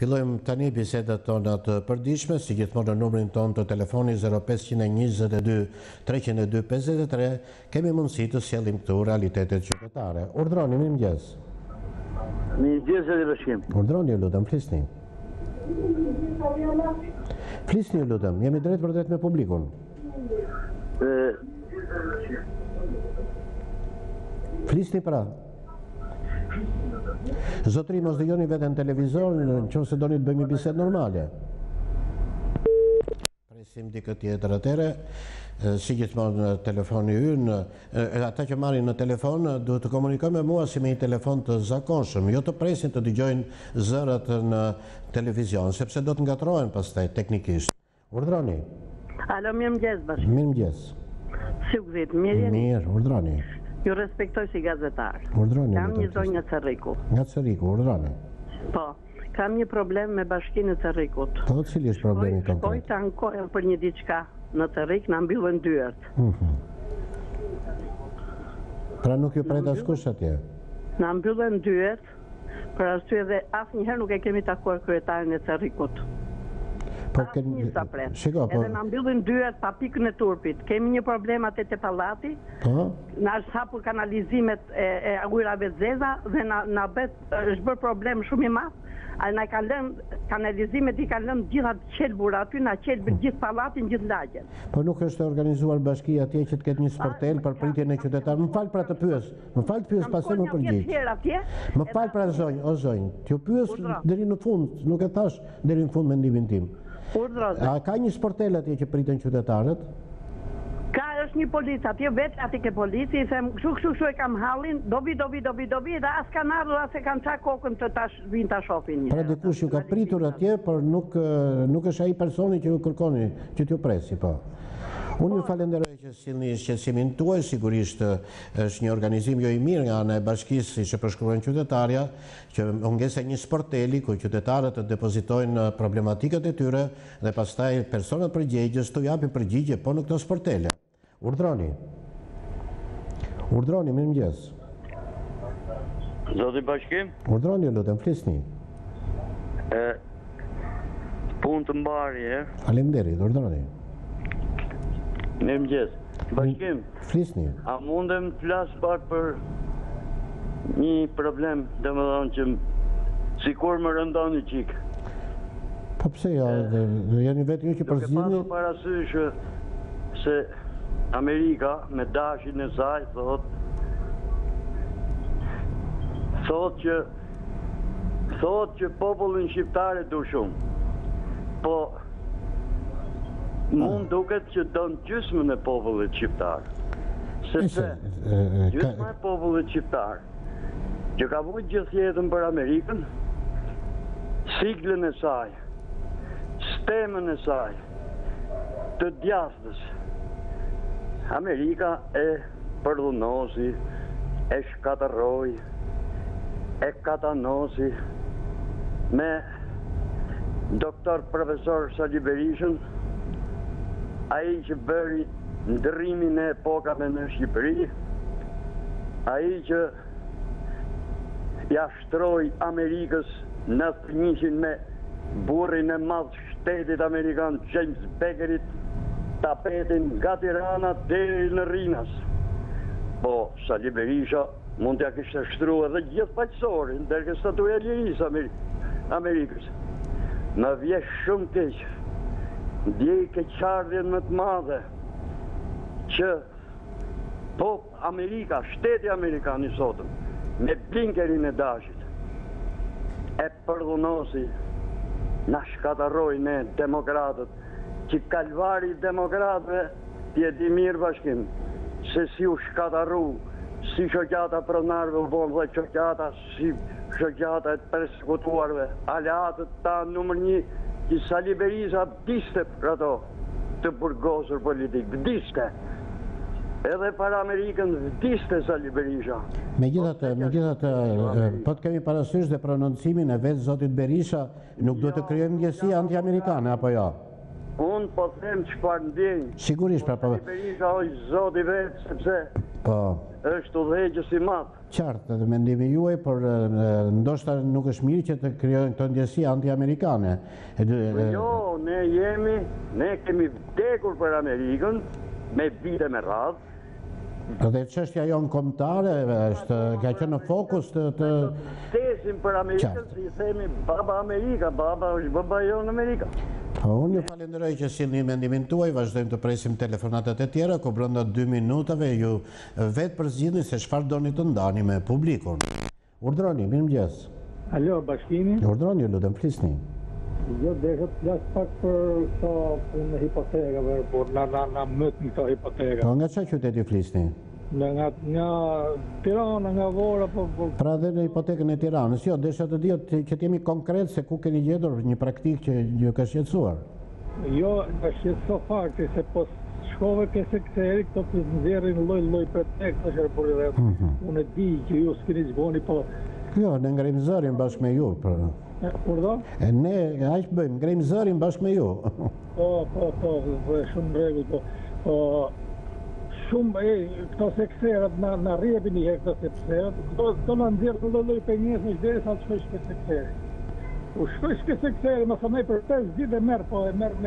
Fillojmë tani bisedat tona të përditshme, si gjithmonë në numrin tonë të telefoni 0522 302 53, kemi mundësi të sjellim këtu realitetet qytetare. Urdhroni, mirëmëngjes. Mirëmëngjes, Zoti Bashkim. Urdhroni, ju lutem, flisni. Flisni, ju lutem, jemi drejt për drejt me publikun. Flisni pra. Zotri, mos dëgjoni veten televizor, nëse doni të bëjmë bisedë normale. Presim dikë tjetër atëre, si gjithmonë në telefoni ynë, ata që marrin në telefon duhet të komunikojnë me mua si me një telefon të zakonshëm, jo të presin të dëgjojnë zërat në televizion, sepse do të ngatrohen pastaj teknikisht. Urdhroni. Alo, mirëmëngjes Bashkim. Mirëmëngjes. Si u gzit, mirë jeni? Mirë, urdhroni. Ju respektoj si gazetar. Urdhroni. Kam një zonjë në Cerriku. Nga Cerriku, urdhroni. Po, kam një problem me bashkinë e Cerrikut. Po, cili është problemi konkret? Shkoj të ankojnë për një diçka në Cerrik, na mbyllën dyert. Pra nuk ju pret askush atje? Na mbyllën dyert, për arsye dhe asnjëherë nuk e kemi takuar kryetarin e Cerrikut. Edhe na mbyllin dyert pa pikën e turpit. Kemi një problem atë te pallati. Na është hapur kanalizimet e ujrave të zeza dhe na është bërë problem shumë i madh. Na kanë lënë kanalizimet, i kanë lënë gjitha qelbur aty, na qelbën gjithë pallatin, gjithë lagjen. Po nuk është organizuar bashkia atje që të ketë një sportel për pritjen e qytetarëve? Më fal pra të pyes. Më fal të pyes pastaj më përgjigj. Më fal pra zonjë, o zonjë. T'ju pyes deri në fund, nuk e thash deri në fund mendimin tim. A ka një sportel atje që priten qytetarët? Ka, është një polic atje, vetë ati ke polici, i them, kështu e kam hallin, dobi, dhe as kanë ardhur, as e kanë qa kokën të vinë ta shofin një. Pra dikush ju ka pritur atje, por nuk është ai personi që ju kërkoni, që t'ju presi, po. Unë ju falenderoj që sillni shqetësimin tuaj, sigurisht është një organizim jo i mirë nga ana e bashkisë, siç e përshkruan qytetarja, që mungesa një sporteli ku qytetarët të depozitojnë problematikat e tyre dhe pastaj personat përgjegjës të japin përgjigje po në këto sportele. Urdhroni. Urdhroni, mirëmëngjes. Zoti Bashkim? Urdhroni, lutem, flisni. Punë të mbarje. Faleminderit, urdhroni. Mirëmëngjes. Bashkim. Flisni. A mundem të flas pak për një problem, domethënë që sikur më rëndon një çik. Po pse ja, jeni vetë ju që përzgjidhni? Duke pasur parasysh se Amerika me dashin e saj thot që popullin shqiptare du shumë. Po mund duket që don gjysmën e popullit shqiptar. Sepse gjysma e popullit shqiptar që ka vujt gjithë jetën për Amerikën, siglën e saj, stemën e saj, të djastës, Amerika e përdhunosi, e shkatërroi, e katanosi me doktor profesor Sali Berishën, ai që bëri ndrrimin e epokave në Shqipëri, ai që ja shtroi Amerikës në fënjishin me burrin e madh shtetit amerikan James Beckerit tapetin nga Tirana deri në Rinas. Po, Sali Berisha mund t'ja kishte shtruar edhe gjithë paqësorin, deri statuja e lirisë Amerikës. Më vjen shumë keq. Ndjej keqardhjen më të madhe që Amerika, shteti amerikan i sotëm, me blinkerin e dashit, e përdhunosi, na shkatarroi ne demokratët, që kalvari demokratëve t'i e di mirë Bashkim, se si u shkatarru, si shoqata pronarve u bon dhe shoqata, si shoqata e të persekutuarve, aleatët ta numër 1, që Sali Berisha diste për ato të burgosur politik, diste. Edhe para Amerikën vdiste Sali Berisha. Megjithatë, po të kemi parasysh dhe prononcimin e vetë zotit Berisha, nuk duhet të krijojmë ndjesi anti-amerikane, apo jo? Unë po them çfarë ndjenj. Sigurisht, pra po. Sali Berisha është zoti vetë, sepse është udhëheqës i madh. Qartë, dhe mendimi juaj, por ndoshta nuk është mirë që të krijojnë këto ndjesi anti-amerikane. Jo, ne kemi vdekur për Amerikën me vite me radhë. Dhe çështja jonë kombëtare është ka qenë në fokus të Vdesim për Amerikën, si themi baba Amerika, baba është baba jonë Amerika. Unë ju falenderoj që sillni mendimin tuaj, vazhdojmë të presim telefonatat e tjera, ku brenda 2 minutave ju vetë përzgjidhni se çfarë doni të ndani me publikun. Urdhroni, mirëmëngjes. Alo, bashkimi? Urdhroni, lutem flisni. Jo, desha të flas pak për këto punë hipotekave, por na mëtën këto hipotekave. Po nga çfarë qyteti flisni? Nga Tirana, nga Vora, po... Pra dhe në hipotekën e Tiranës, jo, desha të di që t'jemi konkret se ku keni gjetur një praktikë që ju ka shqetësuar. Jo, ka shqetëso fakti, se po shkove ke sekteri, këto të nxjerrin lloj pretekstash për dhe unë e di që ju s'keni zgjoni, po... Jo, ne ngrim zërin bashkë me ju, Kur do? Ne aq bëjmë, ngrim zërin bashkë me ju. Po, shumë rregull, po... Shumë, këto sekserat na rrjepin një këto sekserat, këto na nxjerrë lloj pengesë në shderi sa të shkojsh ke sekseri. U shkojsh ke sekseri, më thënë për 5 ditë e merr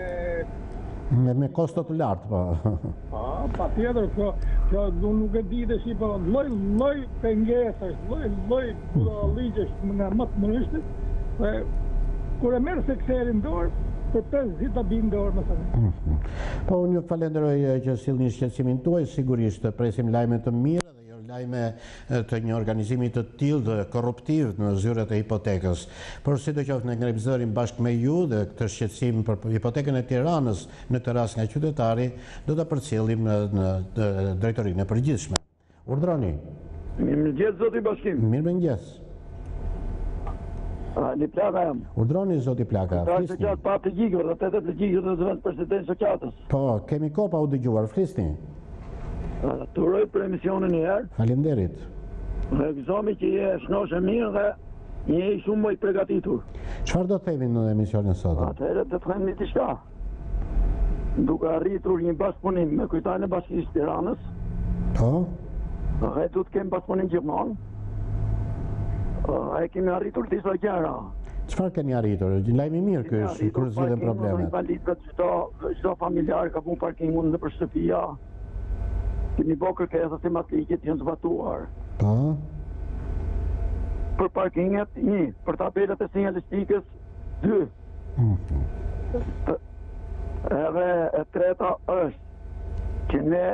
me kosto të lartë, po. Pa tjetër, kjo nuk e di dhe shi, po lloj pengesë, lloj ligjesh nga më të mëryshtit, kur e merr sekserin dorë, për 5 ditë ta bimë dorë, më thënë. Po, unë ju falenderoj që sillni shqetësimin tuaj, sigurisht presim lajme të mira dhe jo lajme të një organizimi të tillë dhe korruptiv në zyret e hipotekës. Por sidoqoftë ne ngrim zërin bashkë me ju dhe këtë shqetësim për hipotekën e Tiranës, në këtë rast nga qytetari, do ta përcjellim në drejtorinë e përgjithshme. Urdhroni. Mirëmëngjes zoti Bashkim. Mirëmëngjes. Një plaka jam. Urdhroni zoti Plaka. Pra se qatë pa përgjigjur, dhe 8 përgjigjur dhe zëvend presidenti së qatës. Po, kemi kohë pa u dëgjuar, flisni. Të uroj për emisionin një herë. Faleminderit. Dhe gëzomi që je shnoshe mirë dhe je i shumë më i përgatitur. Çfarë do të themi në emisionin sot? Atëherë të themi një diçka. Duke arritur një bashkëpunim me Kryetarin e Bashkisë Tiranës. Po? Dhe du të kemi bashkëpunim gjithmonë. E kemi arritur disa gjëra. Çfarë keni arritur? Lajmi mirë ky është kur zgjidhen problemet. Çdo familjar ka punë parkingun nëpër shtëpia. Kemi bërë kërkesa tematike të janë zbatuar. Po? Për parkinget 1, për tabelat e sinjalistikës 2. Edhe e treta është që ne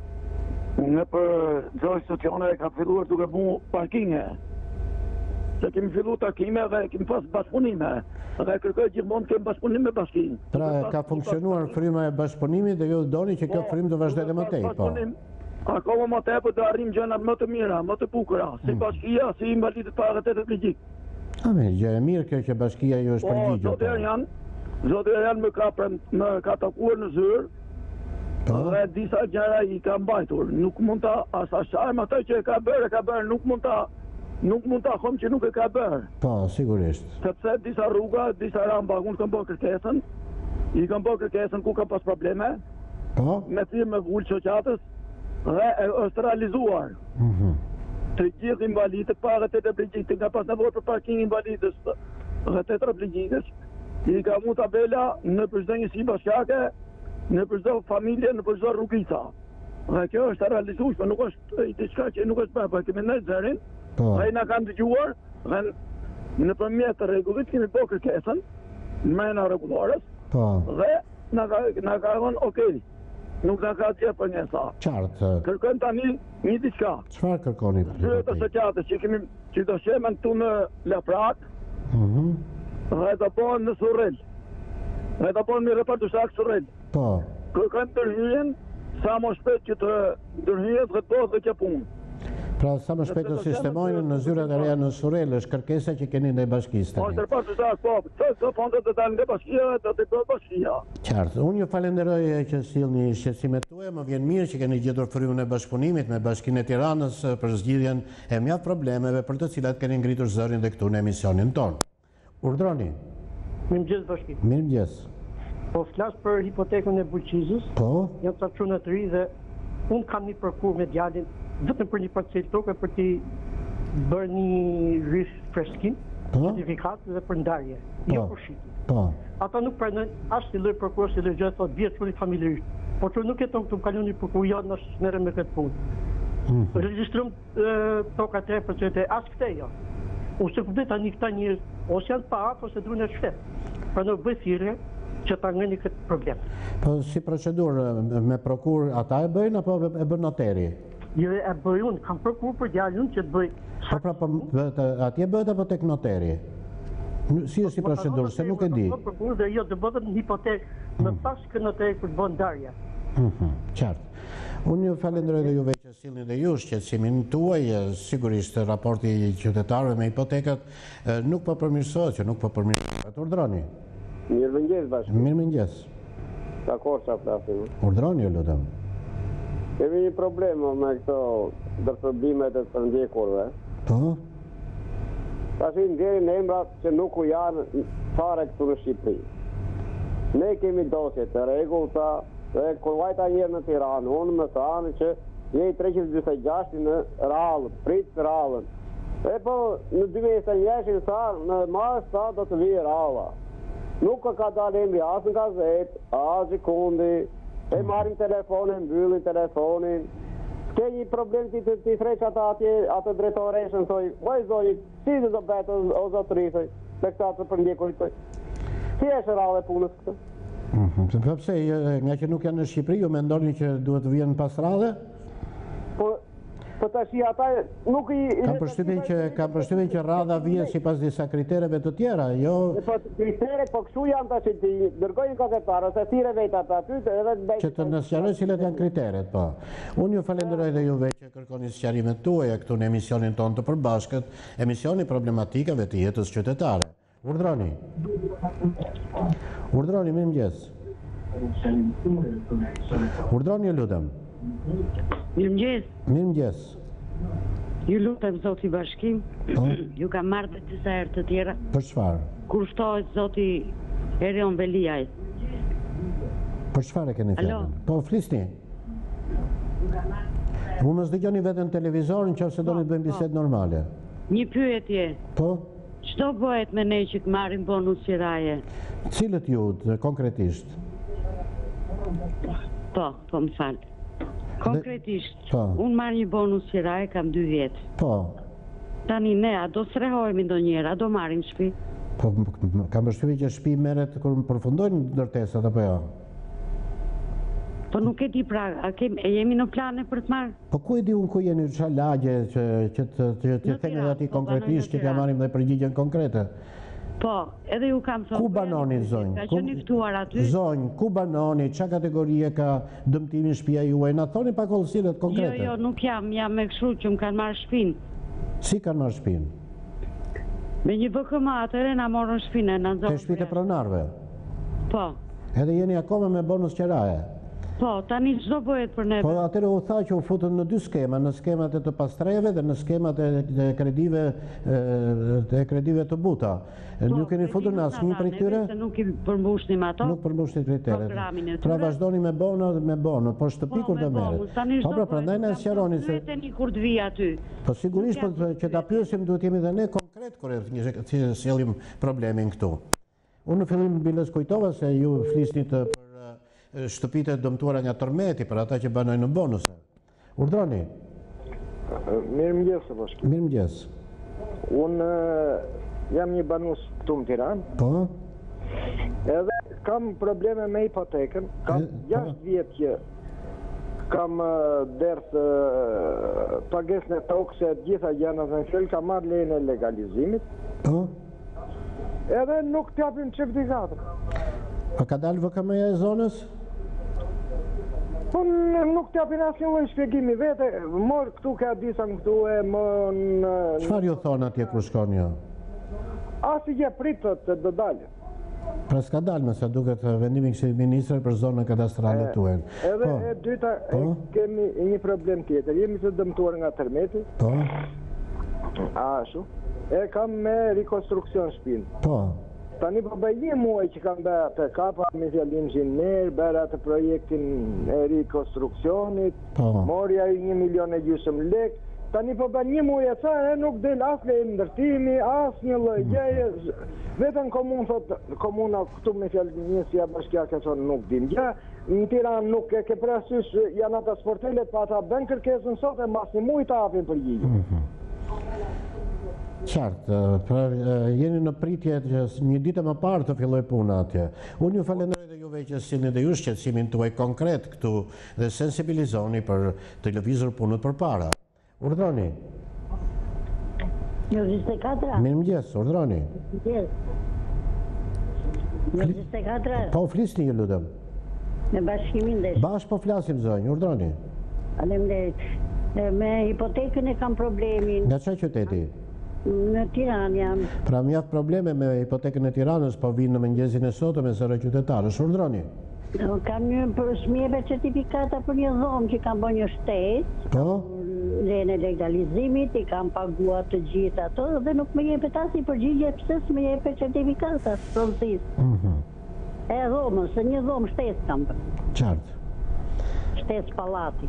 në për çdo institucione ka filluar duke bërë parkinge. Se kemi fillu takime dhe kemi pas bashkëpunime. Dhe kërkoj gjithmonë kemi bashkëpunim me bashkinë. Pra ka funksionuar fryma e bashkëpunimit dhe ju doni që kjo frymë të vazhdojë më tej, po. Akoma më tepër të arrim gjëra më të mira, më të bukura, si bashkia, si invalidët paraplegjik. Mirë, gjë e mirë kjo që bashkia ju është përgjigjur. Zotë Erjan më ka takuar në zyrë. Dhe disa gjëra i ka mbajtur. Nuk mund ta asashajmë atë që e ka bërë, nuk mund ta hom që nuk e ka bërë. Po, sigurisht. Sepse disa rruga, disa ramba, unë kam bërë kërkesën, i kam bërë kërkesën ku ka pas probleme, me firmë me vullë qoqatës, dhe është realizuar. Të gjithë invalidët, para 8 plegjikët, nga pas nevojë për parking invalidës dhe 8 plegjikës, i ka mu tabela në për çdo njësi bashkjake, në për çdo familje, në për çdo rrugica. Dhe kjo është realizuar, nuk është diçka që nuk është bërë, po kemi ndaj zërin. Ai na kanë dëgjuar dhe nëpërmjet të rregullit kemi bërë kërkesën në mënyrë rregullore. Dhe na ka thënë okay. Nuk na ka dhënë për një sa. Qartë. Kërkojmë tani një diçka. Çfarë kërkoni? Zyret e qatës që do shemen këtu në Laprak. Dhe do bëhen në Surrel. Dhe do bëhen në repartushak Surrel. Po. Kërkojmë ndërhyrjen sa më shpejt që të ndërhyjet dhe të bëhet dhe kjo punë. Pra sa më shpejt të sistemojnë në zyrat e reja në Surrel është kërkesa që keni ndaj bashkisë tani. Po, repartushak, po, të fondet të dalin nga bashkia dhe të bëhet bashkia. Qartë. Unë ju falenderoj që sillni shqetësimet tuaja, më vjen mirë që keni gjetur frymën e bashkëpunimit me Bashkinë e Tiranës për zgjidhjen e mjaft problemeve për të cilat keni ngritur zërin dhe këtu në emisionin tonë. Urdhroni. Mirëmëngjes bashkim. Mirëmëngjes. Po flas për hipotekën e Bulqizës. Po. Jam ca çuna të ri dhe unë kam një përkur me djalin vetëm për një parcelë toke për t'i bërë një rrysh freskin, certifikat dhe për ndarje, jo për shitje. Ata nuk pranojnë as si lloj prokuror si lloj gjë, thotë bie çuni familjarisht. Po çu nuk jeton këtu kaloni prokuroria në merrem me këtë punë. Regjistrom tokat e procedurë as këtë jo. Ose kuptoj tani këta njerëz ose janë pa hap ose drunë shtet. Prandaj bëj thirrje që ta ngeni këtë problem. Po si procedurë me prokur ata e bëjnë apo e bën noteri? Jo e bëj unë, kam prokur për djalin që të bëj. Po atje bëhet apo tek noteri? Si është si procedurë, se nuk e di. Prokur dhe jo të bëhet një hipotekë më pas që noteri për të bën ndarje. Qartë. Unë ju falenderoj dhe juve që sillni dhe ju shqetësimin tuaj, sigurisht raporti i qytetarëve me hipotekat nuk po përmirësohet, që nuk po përmirësohet. Urdhroni. Mirëmëngjes bashkë. Mirëmëngjes. Ka korsa flasim. Urdhroni, lutem. Kemi një problem me këto ndërshërbimet e të ndjekurve. Po? Tash i nxjerrin emrat që nuk u janë fare këtu në Shqipëri. Ne kemi dosje të rregullta. Dhe kur vajta njerë në Tiranë, unë më thanë që je 326 në Rallën, prit Rallën. E po në 2021 sa në mars sa do të vijë Ralla. Nuk ka dalë emri as në gazetë, as gjikundi, e marrim telefonin, mbyllim telefonin. Ke një problem ti threq ata atje, atë drejtoreshën, thoj, oj zoni, si do betë o zotërisë, me këta të përndjekurit, si është Rallë e punës këtë? Pse, nga që nuk janë në Shqipëri, ju mendoni që duhet të vjen pas radhe? Po tash ata nuk i... Kam përshtypjen që radha vjen sipas disa kritereve të tjera, jo... Po kriteret, po kështu janë tash që dërgojnë gazetarë, ose thirrë vetë ata aty, edhe... Që të na sqarojë cilat janë kriteret, po. Unë ju falenderoj dhe juve që kërkoni sqarimet tuaja këtu në emisionin tonë të përbashkët, emisioni problematikave të jetës qytetare. Urdhroni. Urdhroni, mirëmëngjes. Urdhroni, lutem. Mirëmëngjes. Mirëmëngjes. Ju lutem zoti bashkim, ju kam marrë dhe disa herë të tjera. Për çfarë? Kur ftohet zoti Erion Veliaj. Për çfarë keni fjalën? Po flisni. Unë mos dëgjoni vetëm televizorin nëse doni të bëjmë bisedë normale. Një pyetje. Po? Ç'do bëhet me ne që marrim bonus qiraje? Cilët ju konkretisht? Po më fal. Konkretisht, unë marr një bonus qiraje kam 2 vjet. Po. Tani ne a do strehohemi ndonjëherë, a do marrim shtëpi? Po kam përshtypjen që shtëpi merret kur përfundojnë ndërtesat apo jo? Po nuk e di pra, jemi në plane për të marrë? Po ku e di unë ku jeni çfarë lagje që të theni edhe ati konkretisht që t'ja marrim dhe përgjigjen konkrete? Po, edhe ju kam thonë. Ku banoni zonjë? Ka qenë i ftuar aty? Zonjë, ku banoni, ç'a kategorie ka dëmtimi shtëpia juaj? Na thoni pak kollësilet konkrete. Jo, nuk jam me kështu që më kanë marrë shtëpinë. Si kanë marrë shtëpinë? Me një BKM atëre na morën shtëpinë, na nxorën. Te shtëpitë e pronarëve? Po. Edhe jeni akoma me bonus qiraje? Po, tani ç'do bëhet për neve? Po atëre u tha që u futën në 2 skema, në skemat e të pastreve dhe në skemat e kredive të buta. Nuk keni futur në asnjë prej tyre? Nuk i përmbushnim ato. Nuk përmbushni kriteret. Pra vazhdoni me bono, po shtëpi kur do merret. Po pra prandaj na sqaroni se kur të vi aty. Po sigurisht që ta pyesim duhet jemi dhe ne konkret kur sjellim problemin këtu. Unë në fillim biles kujtova se ju flisni për shtëpitë e dëmtuara nga tërmeti për ata që banojnë në bonuse. Urdhroni. Mirëmëngjes bashkë. Mirëmëngjes. Unë jam një banues këtu në Tiranë. Po. Edhe kam probleme me hipotekën. Kam 6 vjet që kam derdh pagesën e tokës e gjitha gjërat në fil, kam marrë lejen e legalizimit. Po. Edhe nuk t'japin certifikatin. Pa ka dalë VKM-ja e zonës? Po nuk t'japin asnjë lloj shpjegimi vete, mor këtu ka disa këtu e mon. Çfarë ju thon atje kur shkon ju? Asgjë pritet të do dalë. Pra s'ka dalë, sa duket vendimi i Këshillit Ministrave për zonën kadastrale tuaj. Edhe e dyta, kemi një problem tjetër. Jemi të dëmtuar nga tërmeti. Po. Ashtu. E kam me rekonstruksion shtëpinë. Po. Tani po bëj 1 muaj që kam bërë të kapa me fjallim inxhinier, bëra të projektin e rikonstruksionit, morja 1,5 milion lek. Tani po bën 1 muaj e ca nuk del as le ndërtimi, as një lloj gjëje. Vetëm komuna këtu me fjallimësia bashkia ka thonë nuk dim gjë. Në Tiranë nuk e ke parasysh janë ata sportelet, pa ata bën kërkesën sot e mas një muaj ta hapin përgjigje. Qartë, pra jeni në pritje që një ditë më parë të filloj puna atje. Unë ju falenderoj dhe juve që sillni dhe ju shqetësimin tuaj konkret këtu dhe sensibilizoni për të lëvizur punët përpara. Urdhroni. Një 24. Mirëmëngjes, urdhroni. Një 24. Po flisni ju lutem. Me bashkimin dhe... Bashkë po flasim zonjë, urdhroni. Faleminderit. Me hipotekën e kam problemin. Nga çfarë qyteti? Në Tiranë jam. Pra mjaft probleme me hipotekën e Tiranës, po vinë në mëngjesin e sotëm me zero qytetarësh. Urdhroni. Kam një smjeve certifikata për një dhomë që kam bërë një shtetë. Po? Lene legalizimit, i kam paguar të gjitha ato dhe nuk më jepet as i përgjigje pse s'më jepet certifikata pronësisë. E dhomën, se një dhomë shtetë kam bërë. Qartë. Shtetë pallati.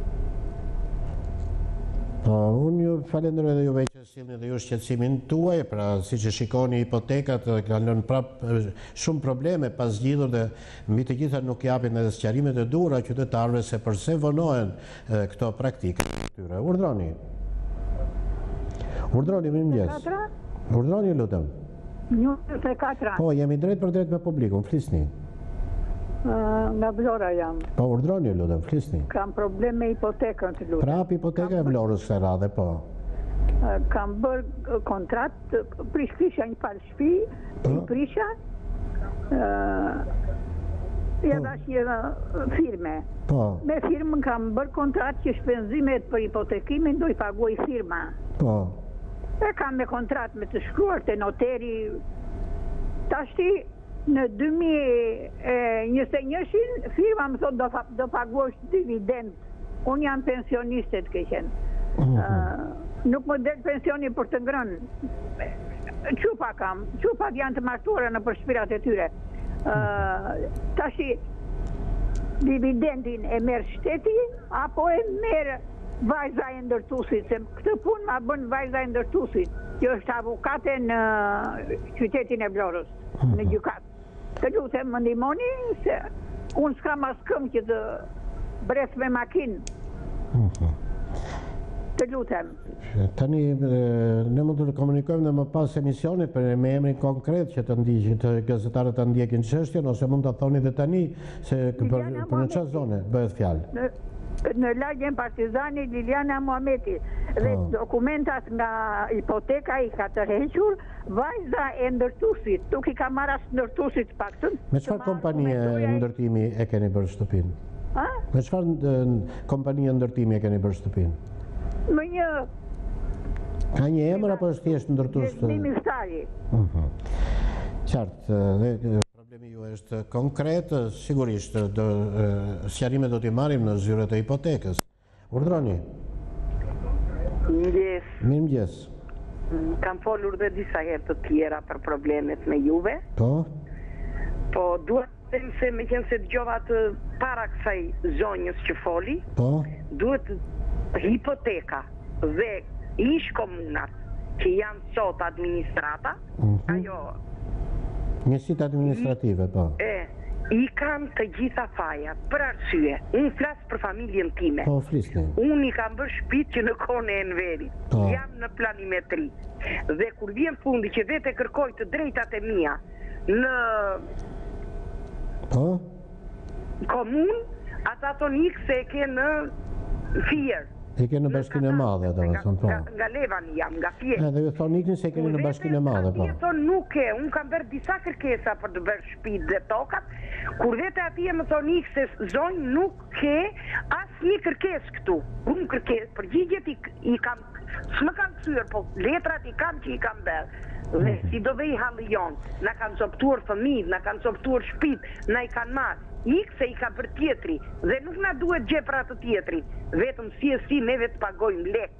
Unë ju falenderoj dhe juve që sillni dhe ju shqetësimin tuaj, pra siç e shikoni hipotekat kanë lënë prap shumë probleme pas zgjidhur dhe mbi të gjitha nuk japin edhe sqarimet e duhura qytetarëve se përse vonohen këto praktika të tyre. Urdhroni. Urdhroni mirëmëngjes. Urdhroni lutem. 24. Po, jemi drejt për drejt me publikun, flisni. Nga Vlora jam. Po, urdhroni lutem, flisni. Kam problem me hipotekën të lutem. Prap hipoteka e Vlorës kësaj radhe, po. Kam bërë kontratë, prisha një palë shtëpi, i prisha, ja dash një firme. Po. Me firmën kam bërë kontratë që shpenzimet për hipotekimin do i paguaj firma. Po. E kam me kontratë me të shkruar të noteri, tashti në 2021 firma më thot do paguash dividend. Unë jam pensioniste të keqen. Nuk më del pensioni për të ngrënë. Qupa kam, qupat janë të martuara në përshpirat e tyre. Tashi dividendin e merë shteti apo e merë vajza e ndërtuesit, se këtë punë ma bën vajza e ndërtuesit, që është avokate në qytetin e Vlorës, në gjykat. Të lutem më ndihmoni se unë s'kam as këmbë që të bres me makinë. Të lutem. Tani ne mund të komunikojmë dhe më pas emisionit për me emrin konkret që të ndiqin, të gazetarët të ndjekin çështjen, ose mund ta thoni edhe tani se për në çfarë zone bëhet fjalë. Në lagjen Partizani Liliana Muhameti dhe dokumentat nga hipoteka i ka tërhequr vajza e ndërtuesit, tuk i ka marrë as ndërtuesit paktën. Me çfarë kompanie ndërtimi e keni bërë shtëpinë? Me çfarë kompanie ndërtimi e keni bërë shtëpinë? Me një... Ka një emër apo është thjesht ndërtues? Një stari. Qartë, dhe problemi ju është konkret, sigurisht sqarimet do t'i marrim në zyret e hipotekës. Urdhroni. Mirëmëngjes. Mirëmëngjes. Kam folur dhe disa herë të tjera për problemet me juve. Po? Po, duhet të them se me qenë se dëgjova të para kësaj zonjës që foli, duhet hipoteka dhe ish komunat që janë sot administrata, ajo... Njësit administrative, po. I kam të gjitha faja, për arsye, unë flasë për familjen time. Po, flisni. Unë i kam bërë shtëpi që në kone e Enverit, jam në planimetri. Dhe kur vjen fundi që vete kërkoj të drejtat e mia në komun, ata tonë ikë se e ke në Fier. E ke në Bashkinë e Madhe, do të thonë, po. Nga Levani jam, nga Fier. Dhe ju thonë ikni se keni në Bashkinë e Madhe, po. Atje thonë nuk e, unë kam bërë disa kërkesa për të bërë shtëpi dhe tokat, kur vete atje më thonë ikë se zonjë nuk ke asë një kërkes këtu. Unë kërkes, përgjigjet i kam, s'më kam kësyrë, po letrat i kam që i kam bërë. Dhe si do dhe i halë jonë, na kanë coptuar fëmijë, na kanë coptuar shtëpit, na i kanë marë. Ikë se i ka për tjetri, dhe nuk na duhet gjë për atë tjetri, vetëm si neve të pagojmë lek.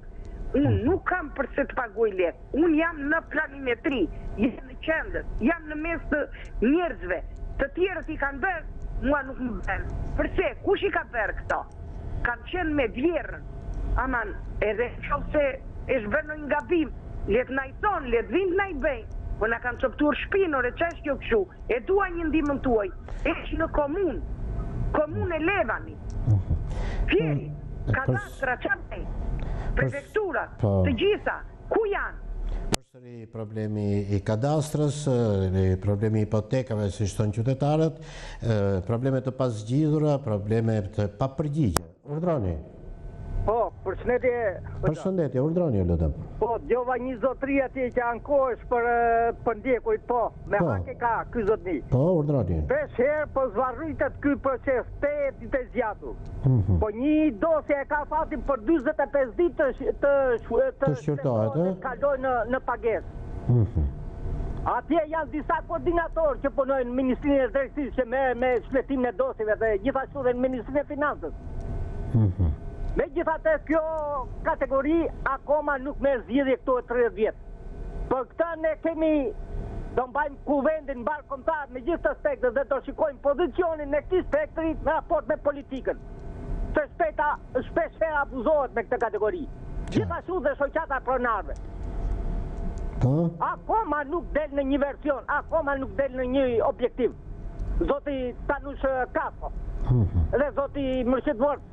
Unë nuk kam për se të paguaj lek. Unë jam në planimetri, jam në qendër, jam në mes të njerëzve. Të tjerët i kanë bërë, mua nuk më bërë. Përse, kush i ka bërë këto? Kanë qenë me vjerën. Aman, edhe qovë se e shbërë në një gabim, letë na i thonë, letë vind na i bëjnë. Po na kanë qëptur shpinore, që është kjo këshu? E dua një ndimën tuaj. Eshtë në komunë e Levani. Fjeri, kadastra, qanej, prefektura, të gjitha, ku janë? Përsëri problemi i kadastrës, problemi i hipotekave, si shtonë qytetarët, probleme të pasgjidhura, probleme të papërgjigje. Urdhroni. Po, përshëndetje. Përshëndetje, urdhroni, lutem. Po, djova një zotëri atje që ankohesh për ndjekujt, po, me hake ka, ky zotëni. Po, urdhroni. 5 herë po zvarritet ky proces, 8 ditë e zgjatur. Po një dosje e ka fatin për 45 ditë të shqyrtohet, kaloj në pagesë. Atje janë disa koordinatorë që punojnë në Ministrinë e Drejtësisë që me shpletimin e dosjeve dhe gjithashtu dhe në Ministrinë e Financës. Me gjithate kjo kategori akoma nuk me zgjidhje këto e 30 vjetë. Për këta ne kemi do mbajmë kuvendin mbarë kombëtar me gjithë të spektrit dhe do shikojmë pozicionin e këtij spektri në raport me politikën. Të shpesh herë abuzohet me këtë kategori. Gjithashtu dhe shoqata pronarëve. Akoma nuk del në një version, akoma nuk del në një objektiv. Zoti Tanush Kasko dhe zoti Mërshit Vorsi.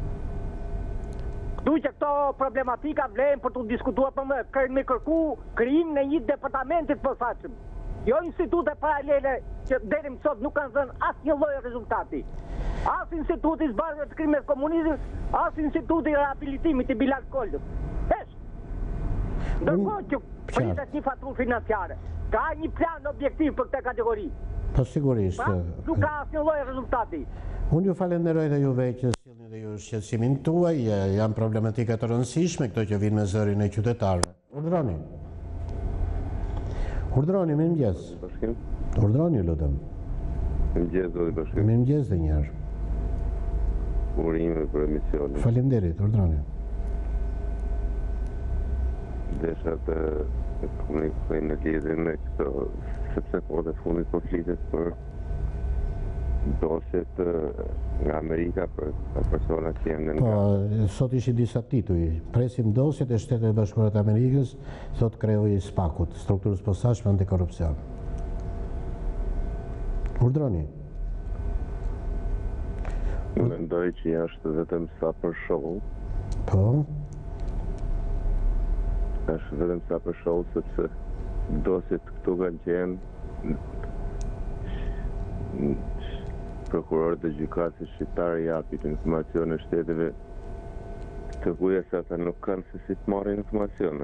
Këtu që këto problematika vlejnë për të diskutuar për më, kërmi kërku krijim në një departamentit përfaqëm. Jo institute paralele që deri më sot nuk kanë dhënë asnjë lloj rezultati. As instituti zbardhje të krimit komunizmit, as instituti rehabilitimit i Bilal Koldës. Ndërkohë që pritet një faturë financiare, ka një plan objektiv për këtë kategori. Po sigurisht. Nuk ka asnjë lloj rezultati. Unë ju falenderoj dhe juve që sjellni dhe ju shqetësimin tuaj, janë problematika të rëndësishme këto që vinë me zërin e qytetarëve. Urdhroni. Urdhroni, mirëmëngjes. Urdhroni, lutem. Mirëmëngjes, zoti Bashkim. Mirëmëngjes dhe një herë. Urime për emisionin. Faleminderit, urdhroni. Desha të komunikoj në lidhje me këto, sepse po dhe fundit po flitet për dosjet nga Amerika për persona që jenë nga... Po, sot ishi disa tituj. Presim dosjet e Shtetet e Bashkuara të Amerikës, thot krejoj SPAK-ut, strukturës posaçme antikorrupsion. Urdhroni. Mendoj që është vetëm sa për show. Po. Është vetëm sa për show, sepse dosjet këtu kanë qenë prokurorët e gjykatës shqiptare japin informacione shteteve të kuja se ata nuk kanë se si të marrin informacione.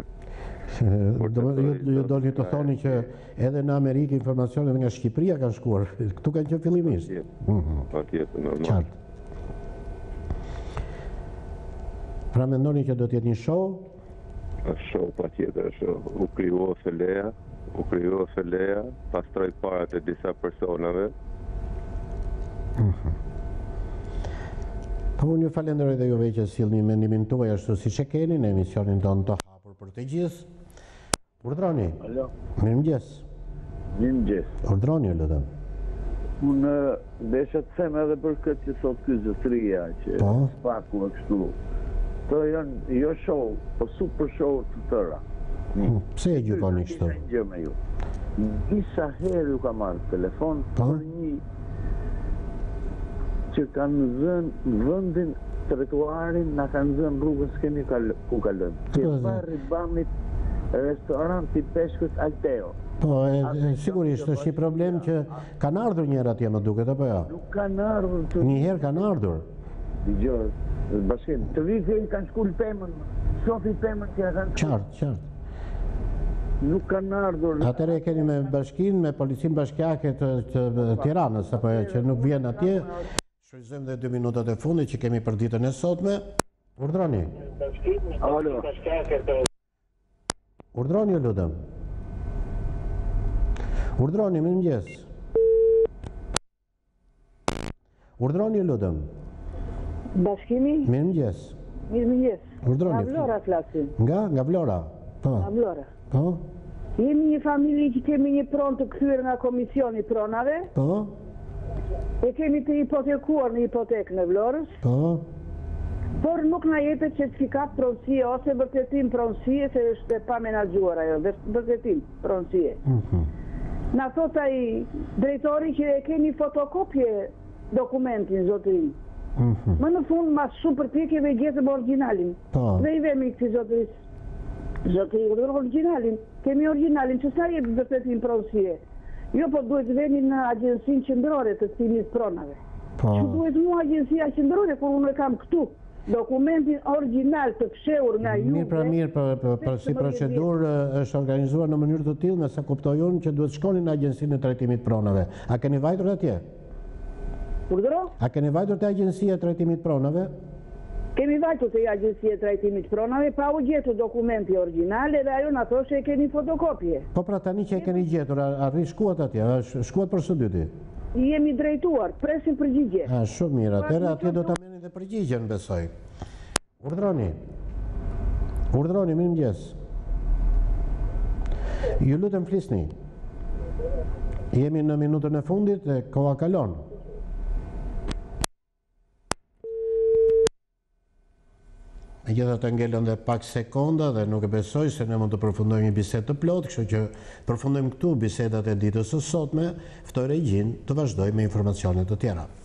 Ju doni të thoni që edhe në Amerikë informacionet nga Shqipëria kanë shkuar, këtu kanë qenë fillimisht. Patjetër, normal. Qartë. Pra mendoni që do të jetë një show? Show patjetër, show. U krijuo Feleja, pastroi parat e disa personave. Po unë ju falenderoj dhe juve që sillni mendimin tuaj ashtu siç e keni në emisionin tonë të hapur për të gjithë. Urdhroni. Alo. Mirëmëngjes. Mirëmëngjes. Urdhroni, lutem. Unë desha të them edhe për këtë që sot ky zotëria që SPAK-u e kështu. To janë jo show, po super show të tëra. Pse e gjykoni kështu? Gjë me ju. Disa herë ju ka marrë telefon për një që kanë zënë vendin trotuarin, na kanë zënë rrugën s'kemi ku kalojmë. Që barri bamit restoranti peshkut Alteo. Po, sigurisht është një problem që kanë ardhur njerë atje më duket, apo jo? Nuk kanë ardhur. Një herë kanë ardhur. Dëgjoj, Bashkim, të vitin kanë shkull Pemën, shofi Pemën që kanë... Qartë. Nuk kanë ardhur... Atëre keni me bashkin, me policinë bashkiake të Tiranës, apo që nuk vjen atje. Shfrytëzojmë dhe 2 minutat e fundit që kemi për ditën e sotme. Urdhroni. Alo. Urdhroni, lutem. Urdhroni, mirëmëngjes. Urdhroni, lutem. Bashkimi? Mirëmëngjes. Mirëmëngjes. Urdhroni. Nga Vlora flasim. Nga Vlora. Po. Nga Vlora. Po. Jemi një familje që kemi një pronë të kthyer nga komisioni pronave. Po. E kemi të hipotekuar në hipotekë në Vlorës. Po. Por nuk na jepet certifikat pronësie ose vërtetim pronësie se është e pa menaxhuar ajo, vërtetim pronësie. Na thot ai drejtori që e keni fotokopje dokumentin zotërin. Më në fund, mas shumë përpjekjeve gjetëm originalin. Dhe i vemi këti zotëris. Zotëri, originalin. Kemi originalin, që sa jep vërtetim pronësie? Jo, po duhet veni në agjensin qendrore të stimit pronave. Që duhet mua agjensia qendrore, kur unë e kam këtu. Dokumentin original të fshehur nga ju. Mirë, për si procedurë është organizuar në mënyrë të tillë, nëse kuptoj unë, që duhet shkoni në agjensinë e trajtimit pronave. A keni vajtur atje? Urdhëro? A keni vajtur te agjensia e trajtimit pronave? Kemi vajtur te agjensia e trajtimit pronave, pa u gjetur dokumenti original dhe ajo na thoshte e keni fotokopje. Po pra tani që e keni gjetur, arri shkuat atje, shkuat për së dyti. Jemi drejtuar, presim përgjigje. Shumë mirë, atëherë atje do ta merrni dhe përgjigjen, besoj. Urdhroni. Urdhroni, mirëmëngjes. Ju lutem flisni. Jemi në minutën e fundit dhe koha kalon. Megjithatë ngelën dhe pak sekonda dhe nuk e besoj se ne mund të përfundojmë një bisedë të plotë, kështu që përfundojmë këtu bisedat e ditës së sotme, ftoj regjin të vazhdojmë me informacione të tjera.